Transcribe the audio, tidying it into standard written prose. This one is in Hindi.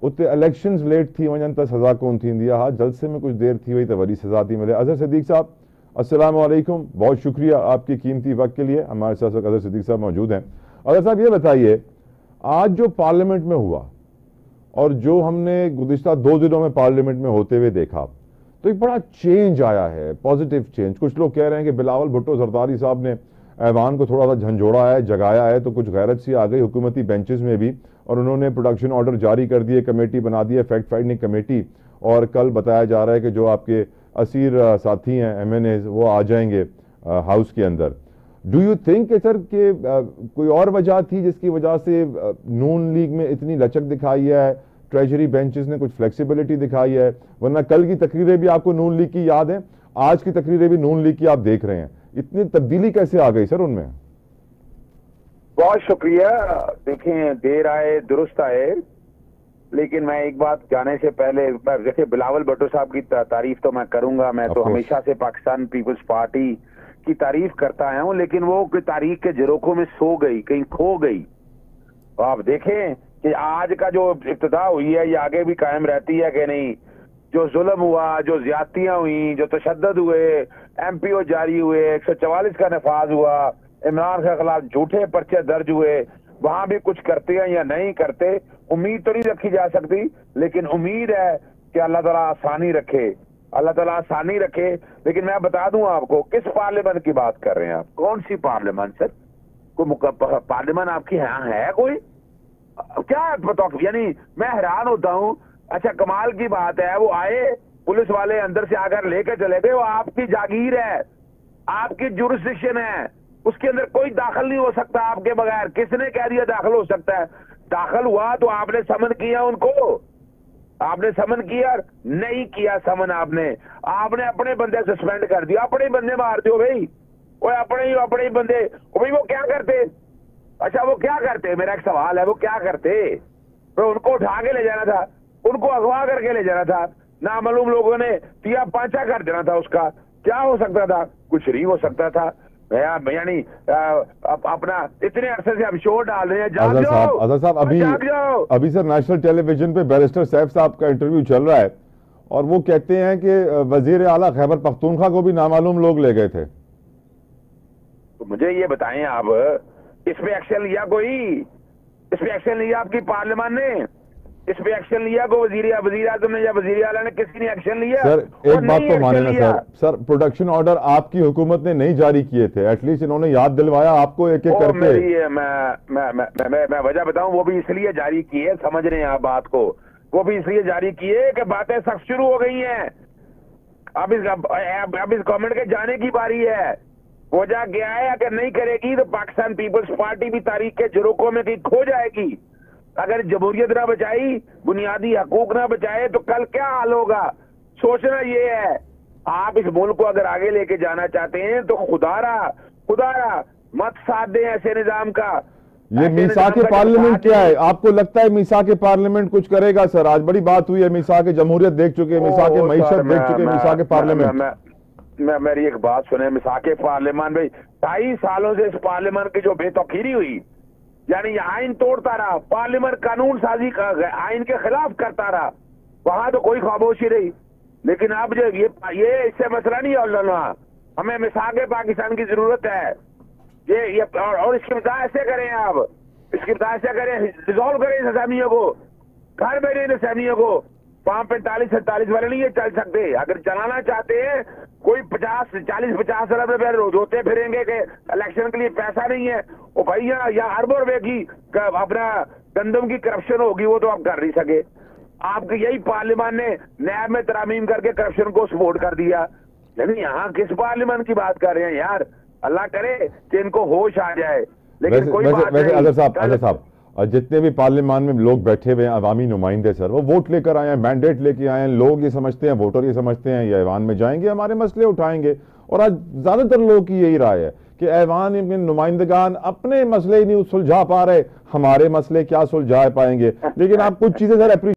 उते इलेक्शंस लेट थी वजन त सज़ा कोन थींदी आहे। हा जलसे में कुछ देर थी वई तो वरी सज़ा थी मिले। अजहर सिद्दीक साहब अस्सलाम वालेकुम, बहुत शुक्रिया आपकी कीमती वक्त के लिए। हमारे साथ अजहर सिद्दीक साहब मौजूद हैं। अजहर साहब ये बताइए, आज जो पार्लियामेंट में हुआ और जो हमने गुज़िश्ता 2 दिनों में पार्लियामेंट में होते हुए देखा, तो एक बड़ा चेंज आया है, पॉजिटिव चेंज। कुछ लोग कह रहे हैं कि बिलावल भुट्टो जरदारी साहब ने ऐवान को थोड़ा सा झंझोड़ा है, जगाया है, तो कुछ गैरत सी आ गई हुकूमती बेंचेस में भी, और उन्होंने प्रोडक्शन ऑर्डर जारी कर दिए, कमेटी बना दी है, फैक्ट फाइंडिंग कमेटी। और कल बताया जा रहा है कि जो आपके असीर साथी हैं MNA वो आ जाएंगे हाउस के अंदर। डू यू थिंक सर कि कोई और वजह थी जिसकी वजह से नून लीग में इतनी लचक दिखाई है, ट्रेजरी बेंचेस ने कुछ फ्लेक्सिबिलिटी दिखाई है? वरना कल की तकरीरें भी आपको नून लीग की याद है, आज की तकरीरें भी नून लीग की आप देख रहे हैं, इतनी तब्दीली कैसे आ गई सर उनमें? बहुत शुक्रिया। देखें, देर आए दुरुस्त आए, लेकिन मैं एक बात जाने से पहले, जैसे बिलावल भुट्टो साहब की तारीफ तो मैं करूंगा, मैं तो हमेशा से पाकिस्तान पीपल्स पार्टी की तारीफ करता आया हूं, लेकिन वो तारीख के झरोखों में सो गई, कहीं खो गई। तो आप देखें कि आज का जो इब्तिदा हुई है ये आगे भी कायम रहती है कि नहीं। जो जुल्म हुआ, जो ज्यादतियां हुई, जो तशद्दुद हुए, MPO जारी हुए, 144 का नफाज हुआ, इमरान के खिलाफ झूठे पर्चे दर्ज हुए, वहां भी कुछ करते हैं या नहीं करते, उम्मीद तो नहीं रखी जा सकती, लेकिन उम्मीद है कि अल्लाह ताला आसानी रखे, अल्लाह ताला आसानी रखे। लेकिन मैं बता दूं आपको, किस पार्लियामेंट की बात कर रहे हैं आप? कौन सी पार्लियामेंट सर? कोई पार्लियामेंट आपकी है कोई? क्या बताओ, यानी मैं हैरान होता हूं। अच्छा, कमाल की बात है, वो आए, पुलिस वाले अंदर से आकर लेकर चले गए। वो आपकी जागीर है, आपकी जुरिस्डिक्शन है, उसके अंदर कोई दाखिल नहीं हो सकता आपके बगैर। किसने कह दिया दाखिल हो सकता है? दाखिल हुआ तो आपने समन किया उनको, आपने समन किया? नहीं किया समन आपने अपने बंदे सस्पेंड कर दिया, अपने बंदे मार दो भाई, वो अपने ही बंदे। भाई वो क्या करते? अच्छा, वो क्या करते? मेरा एक सवाल है, वो क्या करते? तो उनको उठा के ले जाना था, उनको अगवा करके ले जाना था, नामालूम लोगों ने पिया पांचा कर देना था। उसका क्या हो सकता था? कुछ नहीं हो सकता था। यानी अपना इतने अरसे से हम शोर डाल रहे हैं, जाग जाओ। अजहर साहब, अभी सर नेशनल टेलीविजन पे बैरिस्टर सैफ साहब का इंटरव्यू चल रहा है और वो कहते हैं कि वजीर आला खैबर पख्तूनख्वा को भी नामालूम लोग ले गए थे। तो मुझे ये बताएं आप, इस पे एक्शन लिया कोई? इस पे एक्शन लिया आपकी पार्लियामेंट ने? इस पे एक्शन लिया को वजीर आजम ने या वजीर आला ने? किसी ने एक्शन लिया? सर एक बात तो माने ना सर, प्रोडक्शन ऑर्डर आपकी हुकूमत ने नहीं जारी किए थे, एटलीस्ट इन्होंने याद दिलवाया आपको एक एक करके। मैं वजह बताऊं, वो भी इसलिए जारी किए, समझ रहे हैं आप बात को, वो भी इसलिए जारी किए कि बातें सख्त शुरू हो गई हैं। अब इस गवर्नमेंट के जाने की बारी है। वजह क्या है? अगर नहीं करेगी तो पाकिस्तान पीपल्स पार्टी भी तारीख के झरोखों में कहीं खो जाएगी। अगर जमहूरियत ना बचाई, बुनियादी हकूक ना बचाए, तो कल क्या हाल होगा? सोचना ये है, आप इस मुल्क को अगर आगे लेके जाना चाहते हैं तो खुदारा मत साथ दें ऐसे निजाम का। ये मीसाक पार्लियामेंट क्या है? आपको लगता है मीसाक पार्लियामेंट कुछ करेगा? सर आज बड़ी बात हुई है, मीसाक जमहूरियत देख चुके हैं, मीसाक मईशत देख चुके हैं, मीसाक पार्लियामेंट। मेरी एक बात सुने, मिसाक पार्लियामेंट भाई 2.5 सालों से इस पार्लियामेंट की जो बेतौकीरी हुई, यानी आइन तोड़ता रहा, पार्लियामेंट कानून साजी आइन के खिलाफ करता रहा, वहां तो कोई खामोशी रही। लेकिन अब जो ये इससे मसला नहीं है, हमें मिसाक पाकिस्तान की जरूरत है। ये और इसकी बता ऐसे करें, आप इसकी बता ऐसे करें, रिजॉल्व करें इस असामियों को, घर बैठे इन असामियों को। 45-47 वाले नहीं ये चल सकते। अगर चलाना चाहते हैं, कोई 40-50 अरब रुपए रोते फिरेंगे कि इलेक्शन के लिए पैसा नहीं है। वो भाई या अरबों रुपए की अपना गंदम की करप्शन होगी, वो तो आप कर नहीं सके। आपकी यही पार्लियामेंट ने नैब में तरामीम करके करप्शन को सपोर्ट कर दिया। लेकिन यहाँ किस पार्लियामेंट की बात कर रहे हैं यार? अल्लाह करे कि इनको होश आ जाए। लेकिन कोई बात नहीं। अजहर साहब, जितने भी पार्लियामान में लोग बैठे हुए हैं, अवामी नुमाइंदे सर, वो वोट लेकर आए हैं, मैंडेट लेके आए हैं। लोग ये समझते हैं, वोटर ये समझते हैं ये ऐवान में जाएंगे, हमारे मसले उठाएंगे। और आज ज्यादातर लोगों की यही राय है कि ऐवान में नुमाइंदगान अपने मसले ही नहीं सुलझा पा रहे, हमारे मसले क्या सुलझा पाएंगे। लेकिन आप कुछ चीजें सर